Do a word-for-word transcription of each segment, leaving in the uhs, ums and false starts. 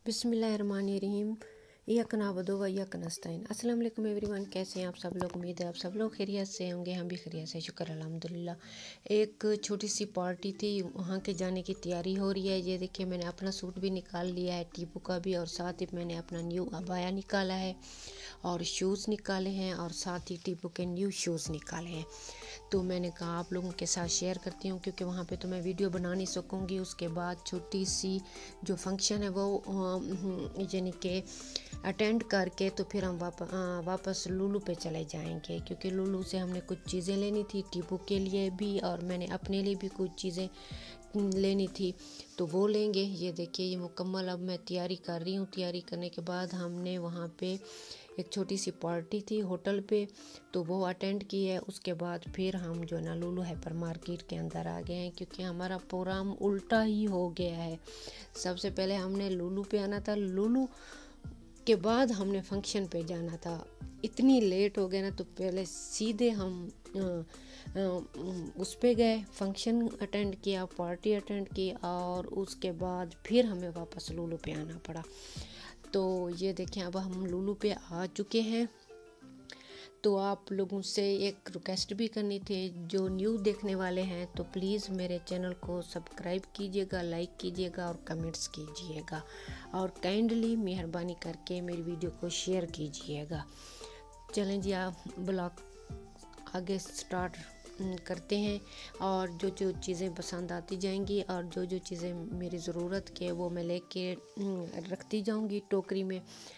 बिस्मिल्लाहिर्रहमानिर्रहीम। इय्याक नअबुदु व इय्याक नस्तईन। अस्सलाम वालेकुम एवरीवन, कैसे हैं आप सब लोग। उम्मीद है आप सब लोग खैरियत से होंगे, हम भी खैरियत से, शुक्र अल्हम्दुलिल्लाह। एक छोटी सी पार्टी थी, वहाँ के जाने की तैयारी हो रही है। ये देखिए मैंने अपना सूट भी निकाल लिया है, टीपू का भी, और साथ ही मैंने अपना न्यू अबाया निकाला है और शूज़ निकाले हैं, और साथ ही टीपू के न्यू शूज़ निकाले हैं। तो मैंने कहा आप लोगों के साथ शेयर करती हूँ, क्योंकि वहाँ पे तो मैं वीडियो बना नहीं सकूँगी। उसके बाद छोटी सी जो फंक्शन है वो यानी कि अटेंड करके तो फिर हम वाप, वापस लुलु पे चले जाएंगे, क्योंकि लुलु से हमने कुछ चीज़ें लेनी थी, टीपू के लिए भी और मैंने अपने लिए भी कुछ चीज़ें लेनी थी, तो वो लेंगे। ये देखिए ये मुकम्मल अब मैं तैयारी कर रही हूँ। तैयारी करने के बाद हमने वहाँ पे एक छोटी सी पार्टी थी होटल पे, तो वो अटेंड की है। उसके बाद फिर हम जो ना लुलु हाइपर मार्केट के अंदर आ गए हैं, क्योंकि हमारा प्रोग्राम उल्टा ही हो गया है। सबसे पहले हमने लुलु पे आना था, लुलु के बाद हमने फंक्शन पे जाना था। इतनी लेट हो गए ना, तो पहले सीधे हम आ, आ, उस पे गए, फंक्शन अटेंड किया, पार्टी अटेंड की, और उसके बाद फिर हमें वापस लुलु पे आना पड़ा। तो ये देखें अब हम लुलु पे आ चुके हैं। तो आप लोगों से एक रिक्वेस्ट भी करनी थी, जो न्यू देखने वाले हैं तो प्लीज़ मेरे चैनल को सब्सक्राइब कीजिएगा, लाइक कीजिएगा और कमेंट्स कीजिएगा, और काइंडली मेहरबानी करके मेरी वीडियो को शेयर कीजिएगा। चलें जी, आप ब्लॉग आगे स्टार्ट करते हैं, और जो जो चीज़ें पसंद आती जाएंगी और जो जो चीज़ें मेरी ज़रूरत के वो मैं लेके रखती जाऊंगी टोकरी में।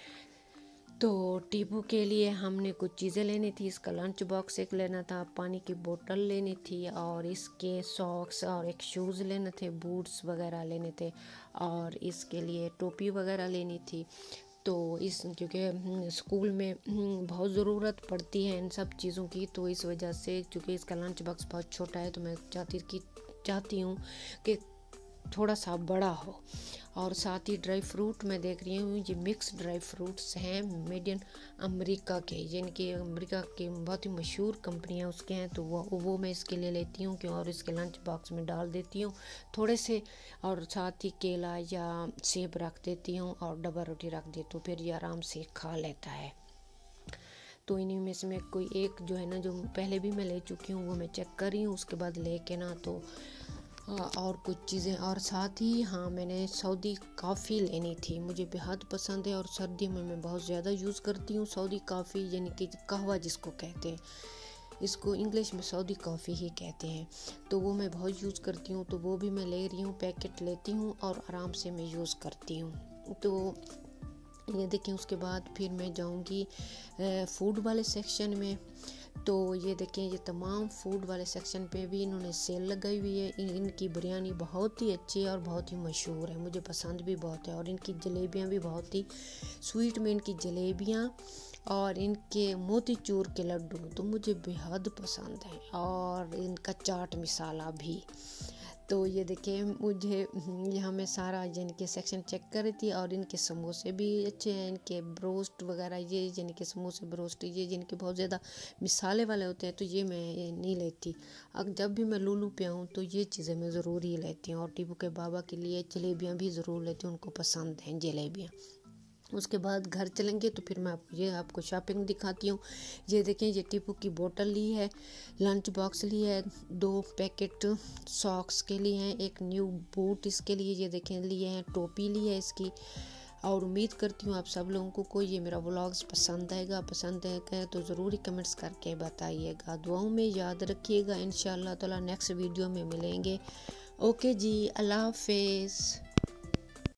तो टीपू के लिए हमने कुछ चीज़ें लेनी थी, इसका लंच बॉक्स एक लेना था, पानी की बोतल लेनी थी, और इसके सॉक्स और एक शूज़ लेने थे, बूट्स वगैरह लेने थे, और इसके लिए टोपी वगैरह लेनी थी। तो इस क्योंकि स्कूल में बहुत ज़रूरत पड़ती है इन सब चीज़ों की, तो इस वजह से क्योंकि इसका लंच बॉक्स बहुत छोटा है, तो मैं चाहती कि चाहती हूँ कि थोड़ा सा बड़ा हो। और साथ ही ड्राई फ्रूट मैं देख रही हूँ, ये मिक्स ड्राई फ्रूट्स हैं मेड इन अमेरिका के, यानी कि अमेरिका के बहुत ही मशहूर कंपनियाँ उसके हैं, तो वो वो मैं इसके लिए लेती हूँ क्यों, और इसके लंच बॉक्स में डाल देती हूँ थोड़े से, और साथ ही केला या सेब रख देती हूँ और डब्बा रोटी रख देती हूँ, फिर ये आराम से खा लेता है। तो इन्हीं में से मैं कोई एक जो है ना, जो पहले भी मैं ले चुकी हूँ वो मैं चेक कर रही हूँ, उसके बाद लेके ना तो और कुछ चीज़ें। और साथ ही हाँ, मैंने सऊदी कॉफ़ी लेनी थी, मुझे बेहद पसंद है, और सर्दी में मैं बहुत ज़्यादा यूज़ करती हूँ सऊदी कॉफ़ी, यानी कि कहवा जिसको कहते हैं, इसको इंग्लिश में सऊदी कॉफ़ी ही कहते हैं। तो वो मैं बहुत यूज़ करती हूँ, तो वो भी मैं ले रही हूँ, पैकेट लेती हूँ और आराम से मैं यूज़ करती हूँ। तो ये देखें, उसके बाद फिर मैं जाऊँगी फूड वाले सेक्शन में। तो ये देखें, ये तमाम फूड वाले सेक्शन पे भी इन्होंने सेल लगाई हुई है। इन इनकी बिरयानी बहुत ही अच्छी है और बहुत ही मशहूर है, मुझे पसंद भी बहुत है, और इनकी जलेबियाँ भी बहुत ही स्वीट में इनकी जलेबियाँ, और इनके मोतीचूर के लड्डू तो मुझे बेहद पसंद हैं, और इनका चाट मसाला भी। तो ये देखिए, मुझे यहाँ मैं सारा यानी कि सेक्शन चेक कर रही थी, और इनके समोसे भी अच्छे हैं, इनके ब्रोस्ट वगैरह, ये यानी कि समोसे ब्रोस्ट ये जिनके बहुत ज़्यादा मिसाले वाले होते हैं, तो ये मैं ये नहीं लेती। अब जब भी मैं लुलु पे आऊँ तो ये चीज़ें मैं ज़रूर ही लेती हूँ, और टीपू के बाबा के लिए जलेबियाँ भी ज़रूर लेती हूँ, उनको पसंद हैं जलेबियाँ। उसके बाद घर चलेंगे तो फिर मैं आपको ये आपको शॉपिंग दिखाती हूँ। ये देखें, ये टीपू की बोतल ली है, लंच बॉक्स ली है, दो पैकेट सॉक्स के लिए हैं, एक न्यू बूट इसके लिए ये देखें लिए हैं, टोपी ली है इसकी। और उम्मीद करती हूँ आप सब लोगों को कोई ये मेरा व्लॉग्स पसंद आएगा। पसंद है तो ज़रूर ही कमेंट्स करके बताइएगा, दुआओं में याद रखिएगा। इंशाअल्लाह ताला नेक्स्ट वीडियो में मिलेंगे। ओके जी, अल्लाह हाफिज़।